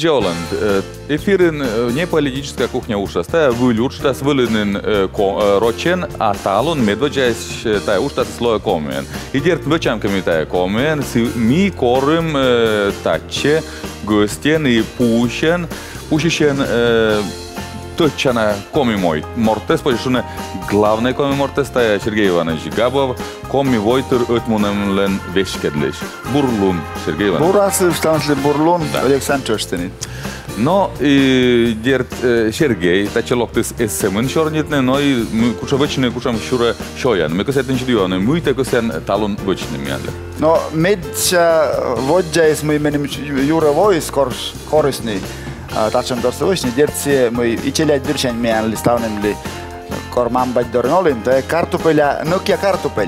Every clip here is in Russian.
Оланд, эфирин не политическая кухня уша, стая вылюд, что с вылынен рочен, а талон медведжайс тая ушта слоя комен. И дерт вычамками тая комен, ми корым таче, гостен и пущен точно коми мой мортес, потому что главный коми мортес тая Сергей Иванович Габов, коми войтер отмунемлен вешкедлиш. Бурлун Сергей Иванович. Бурасы встансли бурлун Александр Чостенин. Но и дерт Сергей, тачелок тыс эссемен чорнитне, но и мы кучавычные кучам шура шоян. Мы косятен чудиваны, мы так косян талон вычным яли. Но медча воджайс мы именем Юра Войс корисный. Тачем доста вычный, дерт се мы и челять дырчань мян ли ставнем ли кормам бать дорнолим, то картопеля, нукья картопель.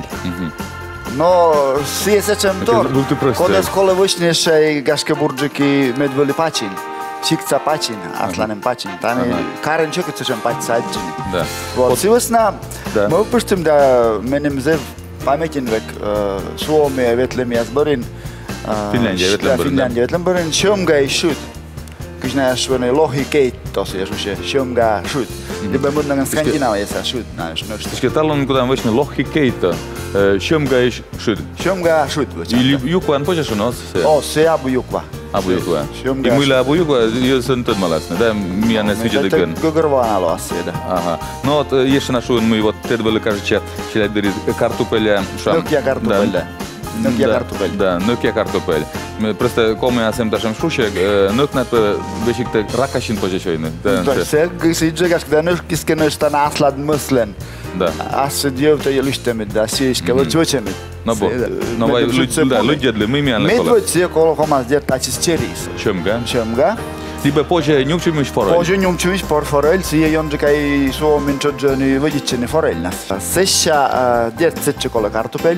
Но все сечем тор, коли сколы вычнешь гашка бурджики медвели пачин. Сикца пачин, асланем пачин. Тани карен чокет сечем пачин. Да. Вот сегодня мы пустим да менем зев памятен век Suomi ветлем язборин. Финляндия ветлем борин. Шомга и шут. Кучная швырный лохи кейт тосы я шуще. Шомга шут. Либо мы на Скандинавии я шут. Что талон куда вышли лохи кейта. Шомга и шут. Шомга шут. Или юкван почешь у нас? О, се абу юква. Абу юква. И мы ла абу юква, ее сын тот маласный, да, меня не свидетель ген. Это гугурвана лоассе, да. Ага. Ну вот еще нашу мы вот тедвели кажется, челядь берет картопеля. Нукья картопеля. Нукья картопель. Да, нукья картопель. Мы просто коми асем ташем шушек, нукнат бешикте ракашин пожечойны. Да, все гисиджегаш, когда нукиски нуштан аслад мыслен. Да. Асы дьёвта я луштемит, да, сиишка лучвочемит. No bo, no vai ludzie dla my miałem lekole. Medved se kolo komas der tacis ceris. Čemga? Tibe pože njumčimiš forel. Pože njumčimiš forel, si je jonže kaj Suomen čodženi vodičeni forel nas. Sesja der setje kolo kartopel.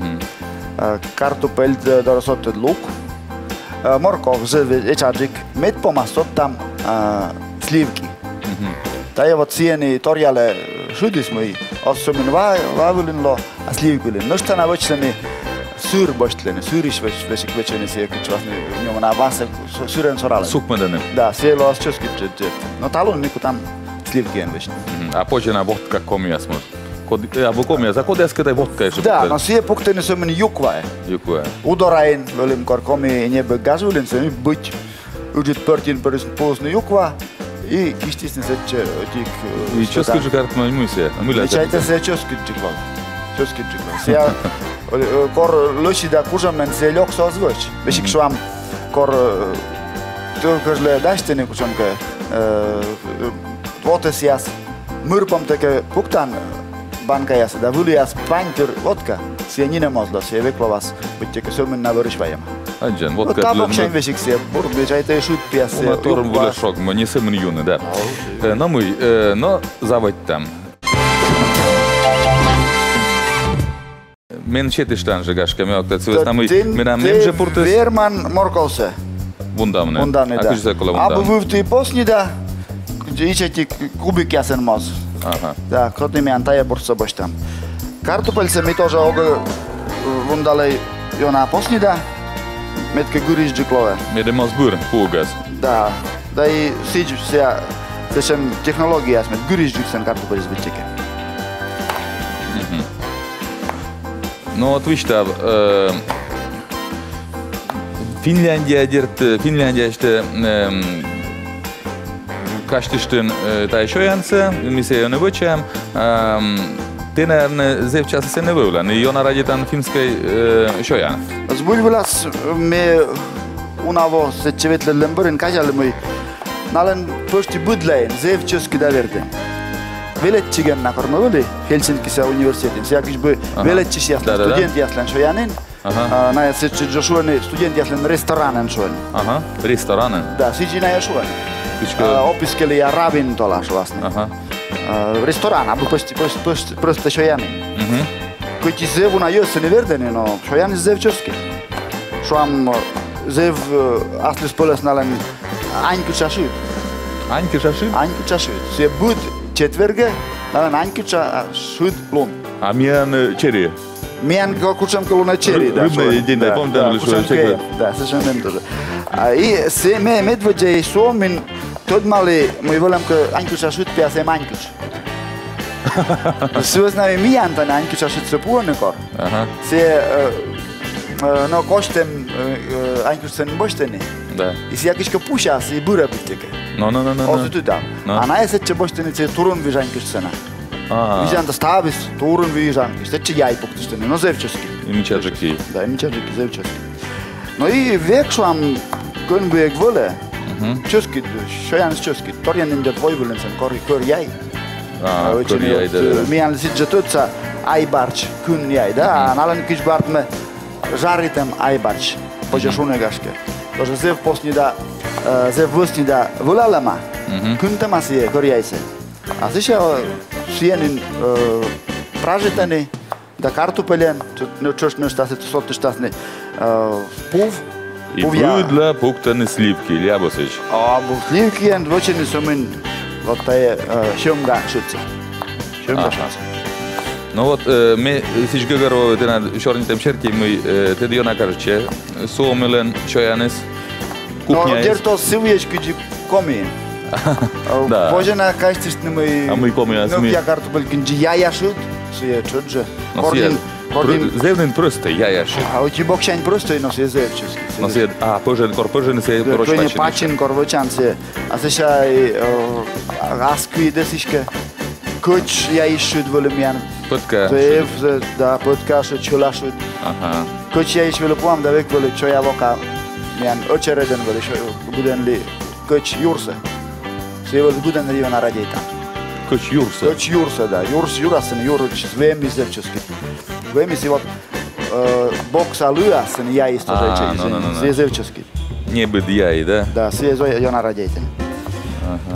Kartopel dorosotted luk. Morkov zövi ečadžik. Med pomasot tam slivki. Ta je вот sieni torjale šudis mõi. Ossumin vaavulin lo slivkulin. Nõsta na võtsleni süürbostleni, süüris võtsleni siia kütšvasni njomana vase süüren sorale. Sukmedene. Da, see lo asčoskit. No talun niku tam slivki on vist. A pože na vodka komijas mod. Або комijas, a kod äsken vodka jeszcze? Da, no sie pukteni sõmen jukva. Jukva. Udorain, olim kor komi niebe gazulin, see быть üdit pörtin päris poosne jukva. И кистисне сече тик. И что скажи карт на мысли? Чайта се чоскитчик вал. Чоскитчик вал. Се кор лоши да кужамен се лёг созвоч. Бешик швам кор токажле даштене кучанка вот яс мырпам таке пуктан банка яс да вулиас пантер водка. Се не мозло се векловас. Битте сөмен на вырышваем. Аджан, вот как там вообще вещи все, бурбежайте шут пьесы. Мы торм были шок, мы не сами юны, да. Но мы, но заводь там. Мен четыре штанжи гашка, мы октать связь, мы нам немже пуртес. Верман морковся. Вундамне. Вундамне, да. А вы ты после да, ищете кубик ясен моз. Ага. Да, кто-то мне антая бурса бош там. Картопельцы мы тоже ога вундалей йона после да. Metke gurižđiklove. Med det måste börja pågas. Da, da i siđu se sečem tehnologija smet gurižđik sen kartu bez bičike. No вот видите, Финляндия işte kaçtıştın taşıyansa, miseye ne bıçam. Ty naверное, zevčas se nevojla, ne ona radí tam finskej šojan. Zbulvilas me unavo se čevetle lemberin kažali mi, nalen pošti budlajen zevčaski da verde. Veletčigen na kormavili Helsinkise universitetin, se jakiš bi veletčis jaslen student jaslen šojanin. Na je se čežuani student jaslen restoranen šojan. Aha, restoranen. Da, siđi na je šojan. Opiskeli ja ravintolaš vlastne. Ресторан, або просто шояни. Кои зеву на јосе не вердени, но шояни зев чоски. Шоам зев асли сполеснален аньку чашут. Аньку чашут? Аньку чашут. Се буд четверге, нален аньку чашут лун. А миян чери? Миян кучам колуна чери. Рыбный день, да, помню, да, совершенно тоже. I se me medveđe i somin tot mali, moj volim că Ancușa šut pe asem Ancuș. Se znaju mi Antane Ancușa šut se puno kor. Se no koštem Ancuș se bošteni. Da. I se jakiška puša se bura bitike. No. Osu tu da. A naje se će bošteni se turun viž Ancuș sena. Vižan da stavis turun viž Ancuș. Se će jaj poktušteni, no zevčeski. I mičađaki. Da, i mičađaki zevčeski. No i vekšam kun bujeg vole. Český, šojan z český. Torjen jim dět vojvulen jsem, kor jaj. Kor jaj, da. Mi am zis, že tuca ajbarč kun jaj, da? A nalen kiš bart me žaritem ajbarč, pođe šune gaške. Dože zev posnji da, zev vusni da vulalama, kun tema si je, kor jaj se. A si še sijenin pražitani, da kartupeljen, čoš nešto se sote štasni, puv, I pudla puktane slivki, ili jaboseć. A sливки en voćeni su min, вот je šumga šuce. Šumga šuce. No вот, me siç gëgëro të na shorin të mësherki më të diona karçe, somelen çojanes No, kuchnia. djerto si uješ këgji komi. Da. Vođena kajstisht në mëj... A më i komi as Nuk mi. ja kartupel këngji jaja šut, si je čudže. No si zevnin prste, jaja shit. A ući bokšanj prosto i nos je zevčeski. No si a përzhen se To je poroç pačin korvočan se. A se šaj askvi desiške. Kuć ja išut volim jan. Pëtka. To je da potka šut, čula šut. Aha. Kuć ja iš vele puam da vek vele čo ja voka. Jan očereden vele šo buden li kuć jurse. Se je vele buden li ona radjeta. Kuć jurse. Kuć jurse da. Jurasen juruć zvemi zevčeski. Zvemi si vot boksa lyäsen ja isto rzeczy. No. Se je zevčeski. Nie byd jaj, da? Da, se je ona radjeta. Aha.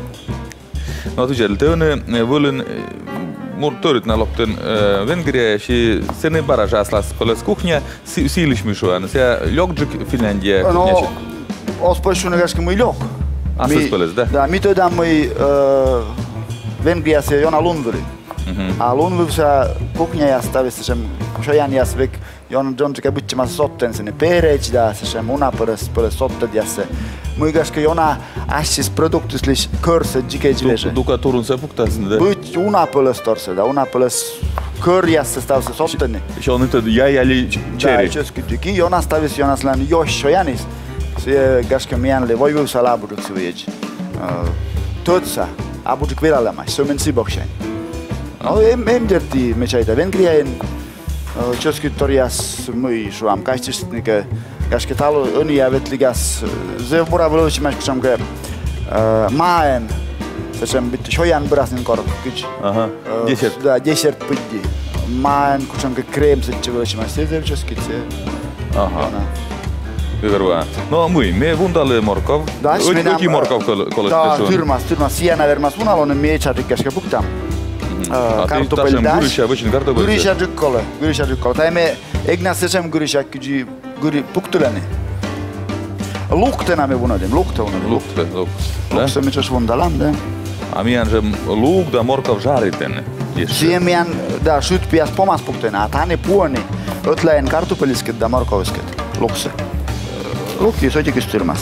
No tu gjellë, të në vëllën tërit në loptën Vengria që se në bara žaslas pëllës kuhnja, si ilishmi shua, nëse lok gjëk Finlandje No, kuhnja që... os pëshu në gashkë mëj lok. Asës pëllës, da? Da, mi të da mëj Vengria se jona lunvëri. A lunvëv sa kuhnja jas stavi se shem shojan jas vek jon John që ka bëtë që ma sotten se në pereq da se shem una përës sottet jas se mëj gashkë jona ashqis produktus lish kërse gjike gjveshe. Duka turun se puktas në dhe? Bëtë una përës torse da, una përës kër jas se stavi se sotteni. Që onë të jaj ali Da, qeri? česky tyki, jona stavi se jonas lan josh shojanis. Se gashkë mi janë le vojvëv sa laburuk se vjeq. Tëtsa, aburuk viralema, se men si bokshajn. No, em djerti me qajta Vengria en česky torjas mëj shuam, kajqishtnike gashke talo õni ja vetligas zev bura vëllë që me shkësham kë maen, se shem bitë shojan bërasnin korë këq. Aha, gjeshert. Da, gjeshert pëgji. Maen kuqam kë krem se që vëllë që me se zev česky se. Aha. Gëgërua. No, mëj, me vundale Morkov, ëki Morkov kollës Da, të shumë. tyrmas, sijana vermas unalo në mjeqa të keshke buktam. A ti tashem Gurisha vëqin kartopël? Gurisha gjykkole. Ta e me egna se qem Gurisha këgji guri puktuleni. Luktena me vunadim, lukte unadim. Lukte. Lukte me qësh vundalam, da. A mi janë që luk da Morkov zhariten. Si jem janë, da, shyt pjas pomas puktena, ata ne puani, ëtlajen kartupëlisket da Morkovisket, lukse. Lukti, sojti kështë tyrmas.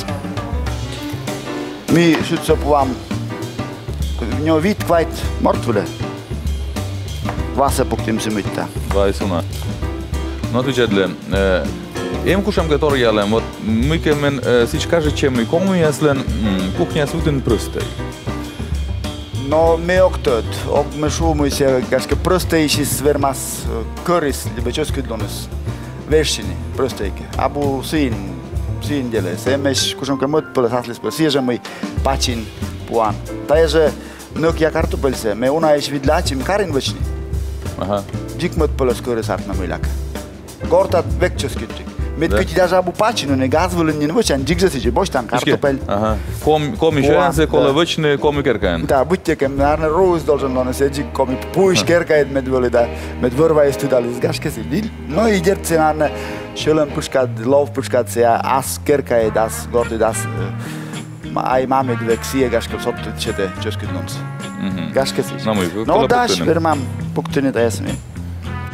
Mi shyt se puam një vit kvajt mortvule. Vase puktim si mytta. Vaj suna. No të qedle, em kusham këtor jalem, më kemen, si që kashe që më i komu jaslen, kuhnja sutin prëstej. No, me o këtë, ok me shumë se gashke prëstej ishis vermas këris, libe qës këtë lunës, veshqini, prëstejke. Abu sin djele, se emesh kusham ke mëtë pëllës aslis pëllës, si e zhe mëj pacin puan. Ta e zhe nuk ja kartupëlse, me una e shvidlaqim karin vëqni. Aha. Gjik mëtë pëllës kërës artë në mëjlaka. Gortat vek qës këtë gjik. Me të këtë daja abu pacinu në gazvëllën një në vëqan, gjik zësi që boshtan kartupel. Aha. Komi shëjan se kolle vëqni, komi kerkajen. Da, bëjtje kem në arnë rruz dolqën lone, se gjik komi push kerkajet me të vëllë da, me të vërva e studali, zgashke si dil. No i gjertë se në arnë shëllën përshkat, lov përshkat se as kerkajet, as gortit, as aj mami dhe kësie gashke sotë të qete qës këtë nënës. Gashke si. No dash, ver mam, puktënit e jesëmi.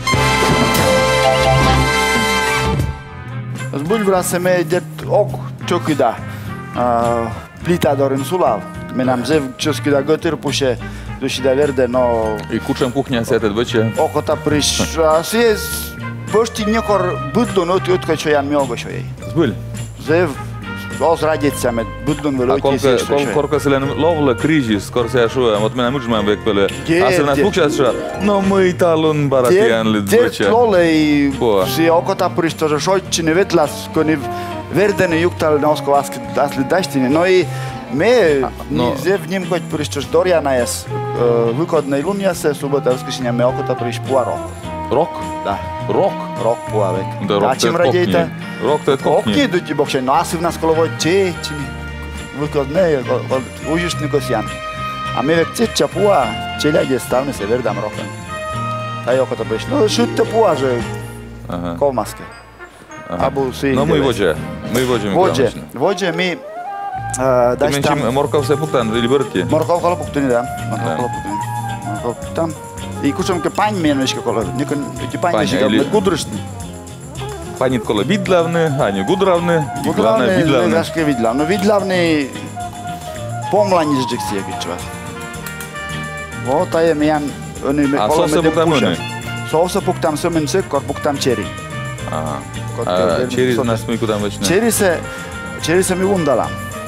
Zbullvra se me gjertë ok čoky da plita dorin sulav. Menam zev čosky da gotyr puše duši da verde, no... I kučem kuhnja se tad već je? Oko ta priš, si je pošti nekor budlun oti utkoj čo jan mjogo šo jej. Zbulj? Zev, os radica med budlun velo oti se što šo. Koliko se len lovle križi, skoro se ja šujem, od mene muđman vek pele. A se nas pukšas šo, no my talon baratijan li dveće. Lole i si oko ta priš, to že šoći ne vetlas, ko ni verdene juktal nosko asli daštine, no i me zev njim koji prišćeš Dorjana jes vykodnej lunja se subota uskršnja me oko ta priš pua rok. Rok? Da. Rok? Rok pua vek. Da rok to je koknje. Rok to je koknje. Koknje dođi bokšaj, no asi v nas kolovoj čečini. Vykodnej, užištni kosjan. A me vek čeča pua, čeljage stavne se verdam rokan. Taj oko ta priš. No šutte pua, že kovmaske. Abu si... No my vođe. Vođe mi... Ti menčim morkov se puktan ili brtje? Morkov kolo puktuni, da. Morkov puktan. I kućam ke panj mjeneške kolo. Niko ti panj neške, med gudruštni. Panjit kolo vidlavne, a nje gudravne. Vidlavne, gaške vidlavne. Vidlavne pomlanji žđek si je kičva. O, ta je mijan... A so se puktan mene? So se puktan semen se, kor puktan čeri. Aha. A čeri nas mi kudam već ne? Čeri se mi undalam.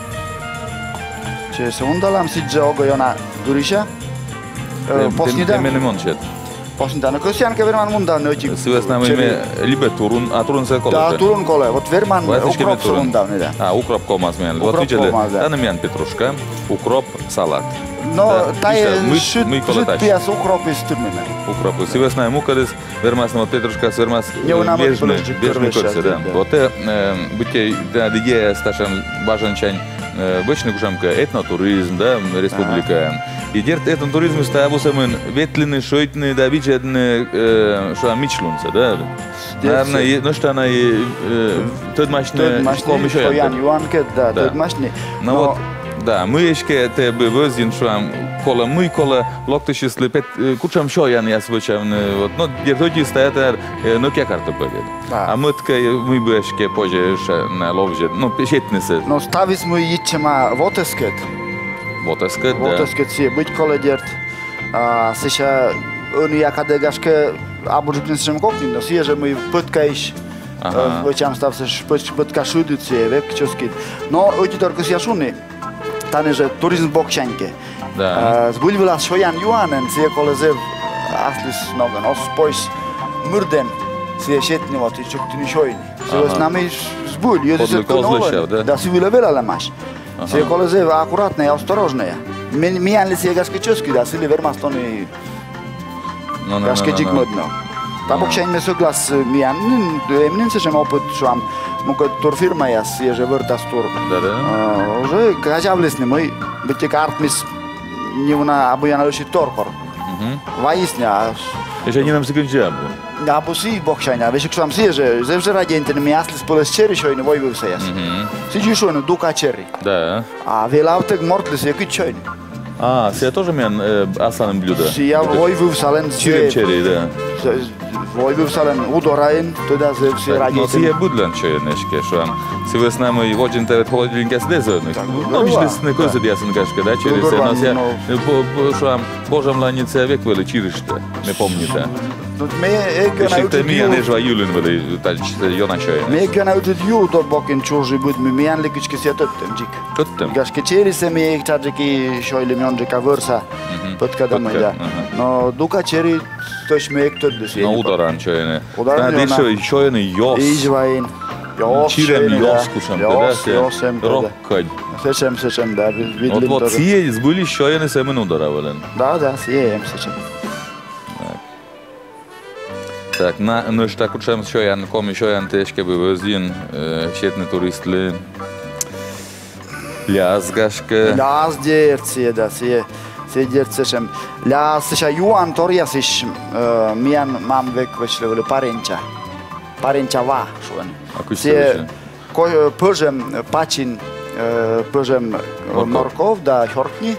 Če se undalam, siđe ogo i ona duriša. Posnida. Te mene mončet. Posnida. No kosjanke verman undal ne oći. Si vas nama ime libe turun, a turun se kole? Da, turun kole. Ot verman ukrop se undal ne da. A, ukrop komas mijan. Ot vidjeli, da nam mijan petruška, ukrop, salat. No, ta je šut pijas ukrop iz turmine. Ukrop. Si vas nama mukades, vermas nam od petruška, vermas bježne korse, da. Ote, bute, da ideja stašan važan čanj, Бачно кушамка этнотуризм, да, республика. И дерт этнотуризм става самын ветлины, шойтны, да, бичетны, что мичлунца, да. Наверное, ну что она и тедмашны, школы еще я. Юанке, да, тедмашны. Ну вот, да, мы еще те бы возин, что кола мы кола локтыши слепет, кучам шо я не свычам, вот, ну дерт стоят, ну кя карта будет. А мы мы бы еще позже на ловже, ну пешетницы. No stavismo i ćema votesket. Votesket, da. Votesket si być kole dert. Se še oni jakade gaške abuđukne se kokni, no si je že mi pătkaiš. Văceam stav să-și pătka šudice, vek čoskit. No, uite doar că si așuni. Tane že turizm bokšanke. Da. Zbulvila šojan juanen, si je kole zev aslis nogan, os pois murden. Si je šetni voti čuktini šojni. Si vas nami zbulj, jodi se konovan, da si vile vela lamaš. Si je kole zev akuratne, ostorожne. Mijan li si je gaške čoski, da si li vermas toni gaške džigmodno. Ta bokšajn me suglas mijan, emnin se šem opet šuam, muka tur firma jas je že vrtas tur. Da, da. Že kažavlisni moj, biti kartmis njivna abujana liši torkor. Vajisnja. Jeszcze nie nam zakończyłem. Da, bo si bokšajna, veš što sam si je že, zevže radijente mi jasli spole s čeri šojni vojbiv se jas. Si ću šojni duka čeri. Da. A velavtek mortli se jakit šojni. A, si ja тоже miałem asanem blюдо. Si ja vojbiv salen Čirem čeri, da. Vojbiv salen udorajen, teda zev si radijente. No si je budlan čeri neške, što si vas nama i vođen teret holodilnika s dezodnik. No mišli s neko se dijasan kaška, da čeri se nos ja, što Božam lanice vek veli čirište, ne pomnite. Ještě mě nežva Julin veli, takže Jona čoje. Me kena utit jul tot bokin čurži bud mi mijan likički si töttem džik. Töttem? Gaške čeri se mi je čadžiki šojli mionđika vrsa, pötka da da. No duka čeri toš me ek tötdu si. No udaran čojene. Udaran jona. Čojene jos. Ižvajin. Jos Čirem jos kušam te, Josem te. Rokkaj. Sečem da vidlim to. Od cije zbuli čojene se men udaravalen. Da, sijem sečem. Так, ну ж так учим, що я комі, що я антешке би везін, щетне туристли, лязгашке. Ляз дерці, да, сі дерцешем. Ляз сіша юан торясиш, міян мам век вечлевели паренча ва, шуен. А кусь се пържем пачин, пържем морков, да, хоркни,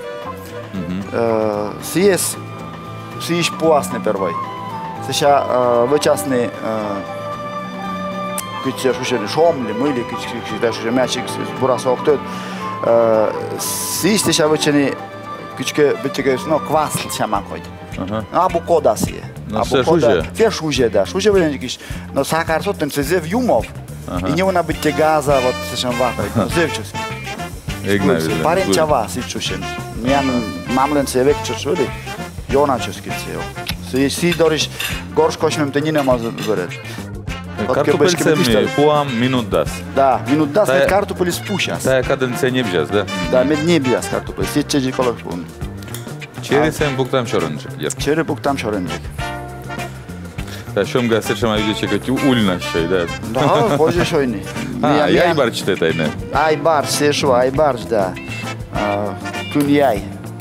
сієш пуасне первой. Сеша вычасны Kütse šušeli šomli, mõili, kütse šušeli mätšiks, purasa oktööd. Siis te šavõtšeni kütke no kvasl šamakoid. Abu kodasi. No se šuže. Все šuže, da. Šuže võljeni kiš, no sakar sotem se zev jumov. I не ona biti gaza, вот сešam vakoj, no zevčuski. Parin čava sičušen. Mijan mamlen se vekčuš voli, jonačuski se jo. Si doriš gorškošmem te ninema zvăred. Kartupelcemi puam minut das. Da, minut das med kartupeli spušas. Ta kadencija ne bžas, da? Da, med ne bžas kartupeli, si čeđi kolok pun. Čerisem buktam šorenček. Čeri buktam šorenček. Da, šom ga sečem a vidjet kad ulna šoj, da. Da, bože šojni. Jaj barč te taj ne. Aj barč, sešu, aj barč, da. Kun jaj.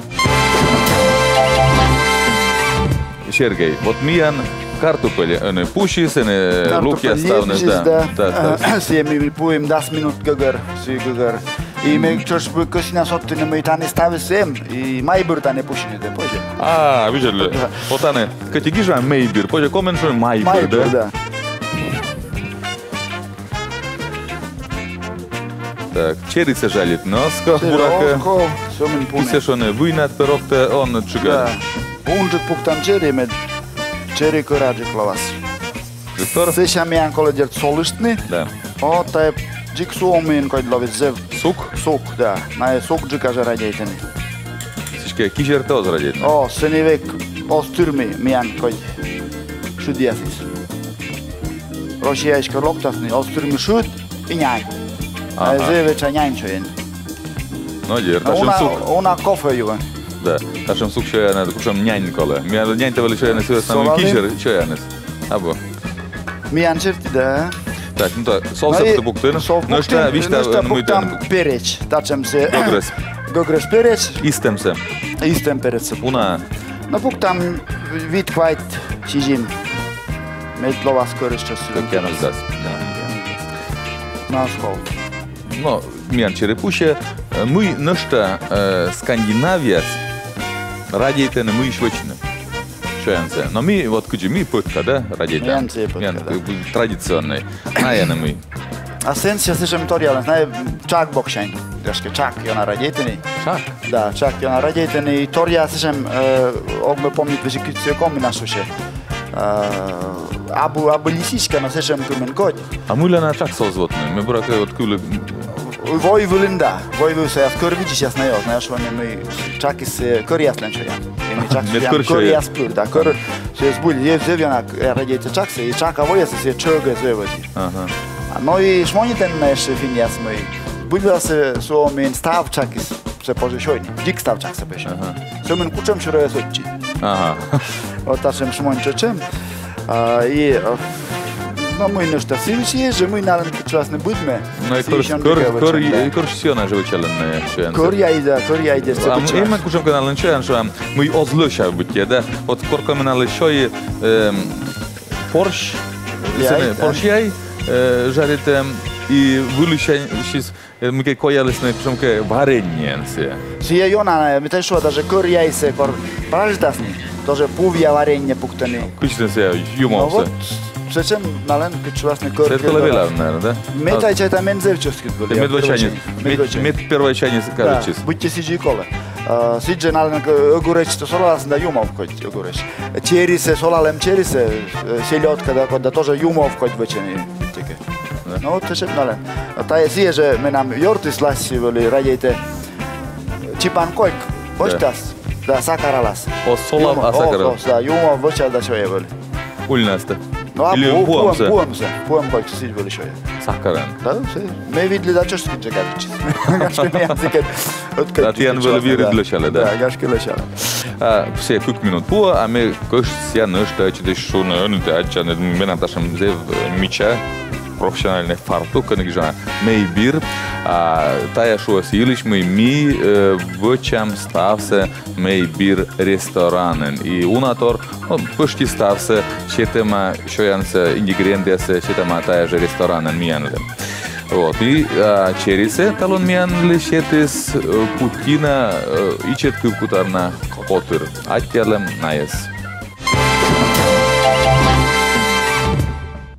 Sergei, вот mijan kartupeli, ne pušis, ne lukja stavnes, da. Si mi puim 10 minut găgăr, si găgăr. I me čoš căsina sotine me tane stave sem i mai bărtane pușine de poje. A, vidjeli. Otane, kad ti giža mejbir, poje komen što je majbir, da? Tak, čeri se žalit nosko, buraka. I se što ne vujnat perokte, on čugar. Unđek puktam čeri med čeri korađe klavas. Se šam jedan koledjer solištni. Da. O, taj Džik suomiin koid lovis zev. Suk? Suk, da. Naje suk džikaže radjejteni. Siške kižer te ozradjejteni? O, se ni vek ostyrmi mijan koid šudjasis. Rošijajška loktasni, ostyrmi šud i njanj. Naje zeveća njanjčojen. No jer, tašem suk. Ona kofe juven. Da, tašem suk šojane, kušam njanj kole. Mijan njanj te veli šojane sivas nam kižer šojanes. Abo. Mijan čerti, da. Так, ну так, солсапты буктын. Нышта, вишта, буктам переч. Тачем се гогрес переч. Истем се. Истем переч. Уна. No buktam vit kvait sijim. Med lovas köröstös. Kännas das. Na skol. No, mian черепуще, мы нышта Скандинавиас радиете на мы швечны. Шоянце. Но мы вот куди мы пытка, да, радиете. Mian традиционный. Наверное мы. A sens ja slyším torial, ne čak bokšeň. Troške čak je ona radjeteni. Čak? Da, čak je ona radjeteni. Torja slyším, ogme pomnit veži kytsi komina suše. Abu lisiška na slyším kumen kod. A mulle na čak sozvotne. Me braka od kule. Voivulinda. Voivu se ja skoro vidiš jasna jo. Znaš, oni mi čak i se korjaslen čojan. Mi čak se korjas pur, da. Kor se zbulj, je zevjana radjete čak se i čaka voja se čöge zevodi. Aha. No i šmoniten jeszcze finias my. Budła se suomin stavčakis se požešojni. Dik stavčak se peše. Suomin kučem šuroje soči. Aha. Otašem šmončečem. I no my nešto silši je, že my nalen čas ne budme. No i koršciona že učelene šojence. Korja ide se počas. Ima kučem kanalen šojan šojan. My ozluša budje, da? Od korko menale šoji Porsche жарите и вылущай сейчас мы как коялись на причем как варенье все. Сия Йона, мы тоже даже коряйся, кор праждасни, тоже пувья варенье пуктани. Кучно се юмовся. Вот зачем нален кучвасный кор. Это ловила, наверное, да? Метай чай там мензевчески были. Мед первый чайник кажется. Будьте сиджи кола. Сиджи нален огурец, то солас на юмов хоть огурец. Черисе, солалем черисе, селедка, да тоже юмов хоть вычени. No, to się dalej. Ta jest je, że my nam jortys lassi woli radiete. Cipan koik, boštas, da sakaralas. O solav a sakaralas. Da, jumo boštas da šoje voli. Uljnaste. No, a puam koik se voli šoje. Sakaran. Da, se. Me vidli da čoški čekavići. Gaške mi jaziket. Da ti jan voli virid lešale, da. Da, gaške lešale. Все, кук минут по, а мы кош ся нышта, чидеш шуна, ну да, ча не менам ташам зев мича. Професиональный фартук, конечно, мейбир, тая шо силиш мы в чем стався мейбир ресторанен. И унатор, почти стався, щетема шоянся ингредиенты, щетема тая же ресторанен миянлем. Вот, и через это он миянли щетис путина и четку кутарна котыр, аттелем наес.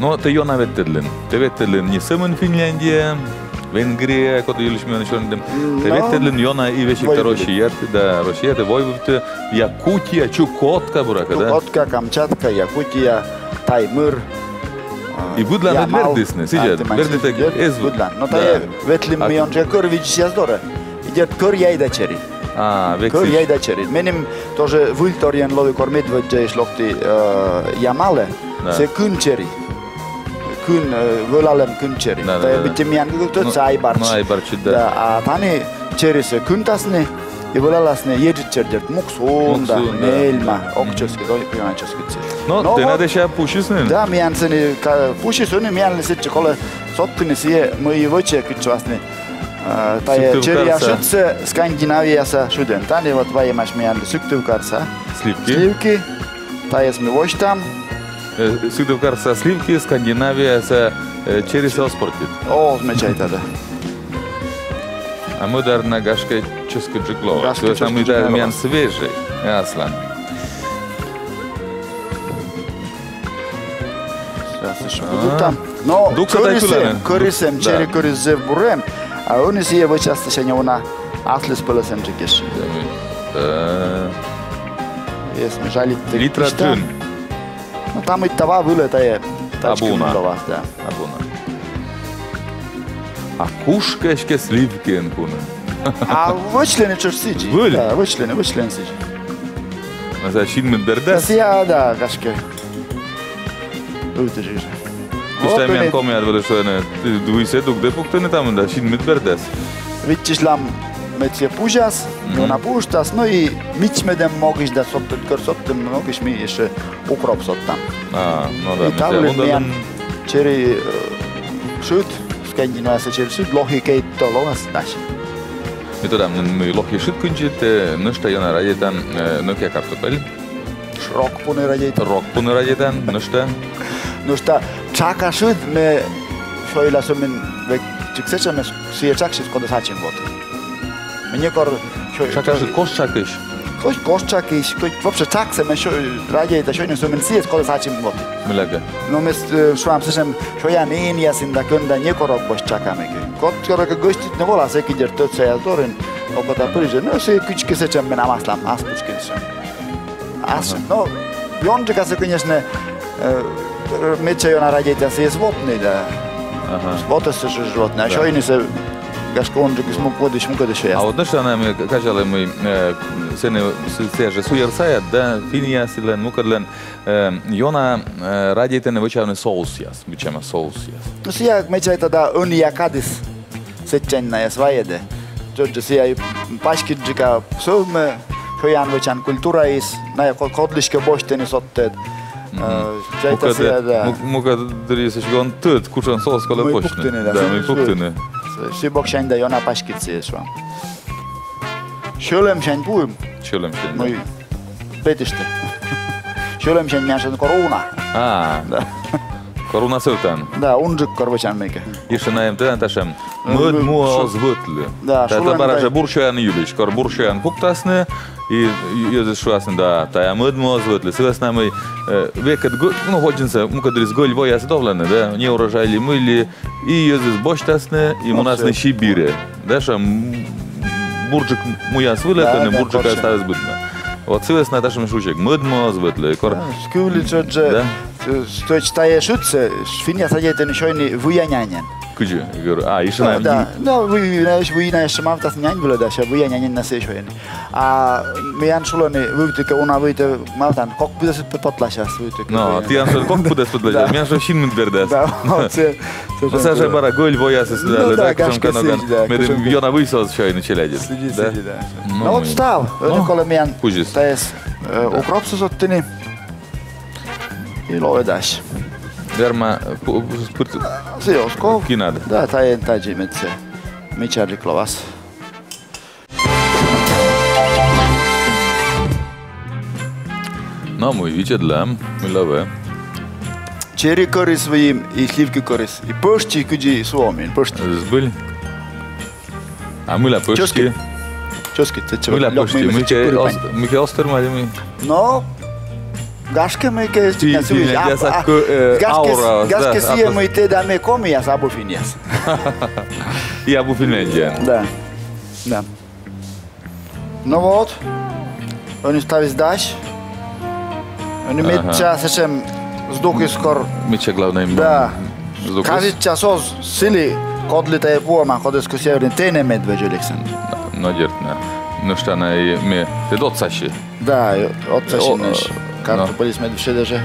No, te Iona vettedlen. Te vettedlen ni sămân Finlandia, Vengria, kod juliš mi onešonim. Te vettedlen Iona i većikta Rošijete, Vojvodite, Jakutija, Čukotka, buraka, da? Čukotka, Kamčatka, Jakutija, Taimur, I Budlan je verdisne, siđer, verdite ez. Budlan, no ta je vetlim mi on že kor vidiš jazdore. Iđer kor jajdačeri. Kor jajdačeri. Menim tože vultorjen lovi kor medvedje šlokti jamale, se kunčeri. Kun völalem kunčeri. Ta je biti mi to sajbarč. Da, a tani čeri se kuntasne i völalasne jeđičerđer muksunda, neilma, okčerski, dojančerski. No, te nadeša pušisne? Da, mi janseni, pušisune mi janli siče kole sottini sije, moji voće kičvasni. Ta je čerija šutse Skandinavija sa šuden. Tani vot vaje maš mi janli suktivkarsa. Slivki. Ta je smi voštam. Suktivkarsa slivki, Skandinavija sa čeri se osportit. O, zmečajta da. A moderna gaška je česko džiglova. To je samo i da mi jan svežej. Jaslan. No, korisem, čeri korisem burem, a oni si je vočasta še njona asli spolesem čekeš. Jesme žali te litra trun. No, tamo i tava vile ta je Abuna. A kuškeške slivke en pune. A vočlene češ siđi. Da, vočlene siđi. A za šin med berdes? Ja, da, gaške. Ute žiže. Šta mi jan komijat vele što je ne, duj se duk de puktene tamo da šin med berdes? Vidiš lam med se pužas, ona puštas, no i mić medem mogiš da soptet, kar soptem mogiš mi ještě ukrop sottam. No da, I tavle mi jan čeri šut, Skandinavia se čeri šut, lohi keitto lovas daš. Mi to dam, mi lohi šut kunčit, nășta Iona rajetan, năkia kartopeli. Rockpune rajetan. Rockpune rajetan, nășta. Nășta, čaka šut me šojila su min vek čikseća me sije čakšis kod sačin vod. Me njekor Čaka šut koš čakiš? Koš čakiš, vopše čak se me rajeta šojne su min sije kod sačin vod. Milega? No me šoam sešem šojan enijasin da kunda njekorok koš čaka me. Kod koraka goštit ne vola se kidjer tot se jazdorin oko ta priže. No se kučke sečem me namaslam, aspučkin se. No, jončeka se konješne meče Iona rajeta se je svotni da. Svote se še životne, a šojni se gaško ončeki smo kodiš mu kodiš jest. A od nășta nam kažale mi se ne seže sujersajat, da finijasilen, mukadlen, Iona rajeta ne văceavne sousjas, bićema sousjas. No sija mečajta da unija kadis sečenna jes vajede. Čoče sija i paškidžika suvme, šojan văcean kultura is, naja kodliške bošteni sotted. Muka trebuie să-și găun tăt, cușan sos că le poșne. Da, mi-i puctine. Și bocșani da Iona pașchiție așa. Šölem šani puim. Šölem šani. Măi, petiște. Šölem šani mi-a șan corona. Da. Corona săutan. Da, unjic corvăcean meică. Ești najem tădan tașem. Măd mua o zvătle. Da, šölem. Ta baraja buršojan iuliš, kor buršojan puktasne. I eu zic šoasen da taja măd mua o zvătle. Să văsna măi, vekat, nu hođen se, muka dris găli voja se dovlane, da? Nje urăjali mâili, i eu zic boștasne, i munasne și bire. Da, așa, burgic muia svile, că ne burgic aia stare zbâtne. От сивес на ташем шучек, мыдмо звытлы, кор. Скули чодже, стоич тае шутсе, финя садете не шойни вуянянен. Куджи, говорю, еще на. Да, ну вуяна еще мав тас нянь было, да, ша вуянянен на се шойни. А миян шулони вуйте она вуйте мав тан, как буде се потлаша вуйте. No, ti am как bude se potlаша, миян шо шин мит вердес. Да, це. Саша бара голь воя се сюда, да, кашам каноган. Медем Йона высос шойни челядит. Да. Ну вот став, коли миян. Täis ukropsusottini ilo edas. Verma Se osko. Kinad. Da, taj tađi metse. Mičarli klovas. No, mój widziadlam, milowe. Čeri koris svojim i slivki koris. I pošći kuđi svomin, pošći. Zbyl. A myla pošći. Čoski, Myla pošti, myke oster mali mi. No, Gaške мы ke Ti ne sa aura. Gaške si мы te da me komi ja sabu finies. Я бы фильме. Да. Да. Ну вот. Они ставят дальше. Они меча сечем сдуки скоро. Меча главное. Да. Кажется, часов сили кодлите пуама, коли скусяврин тене медвеđu Александр. Надежно. Ну что она и мы ты дотсаши. Да, отсаши наш. Карту полис медвеđu даже.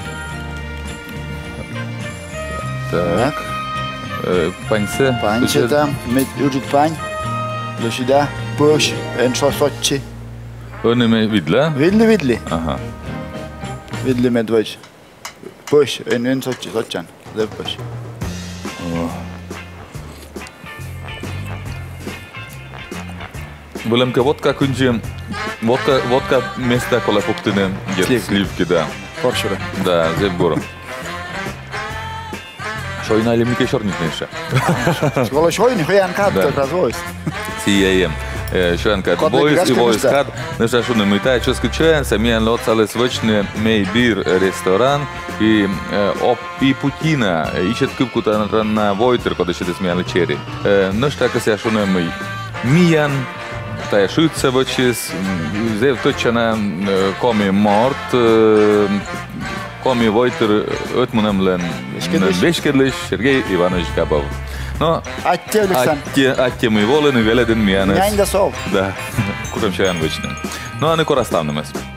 Так. Паньсе. Паньсе там, med uđut panj. Lušida, puš, en što soči. Oni me vidle? Vidli. Aha. Vidli medveđ. Puš, en sočan. Lev puš. Volem că vodka kunđe, vodka mesta kole poktine slivke, da. Koršure. Da, zeburo. Što je najljemnike šornitneše? Skolo šojni, hojan kad to razvoj. CAM. Šojan kad boys i boys kad. Nešto što ne taj čo skučujem, sam jedan locale svečne mej bir restoran i Putina. Išet kupku na Vojter kod še smijali čeri. Nešto kad se što ne mej mijan, taj šutce vočis, zev točana komi mort, komi Vojter ötmunemlen Veškedliš, Sergej Ivanović Gabov. No, atje mi volen i veleden mijane. Njanja sov. Da, kuram še jedan večne. No, a neko rastavno mes.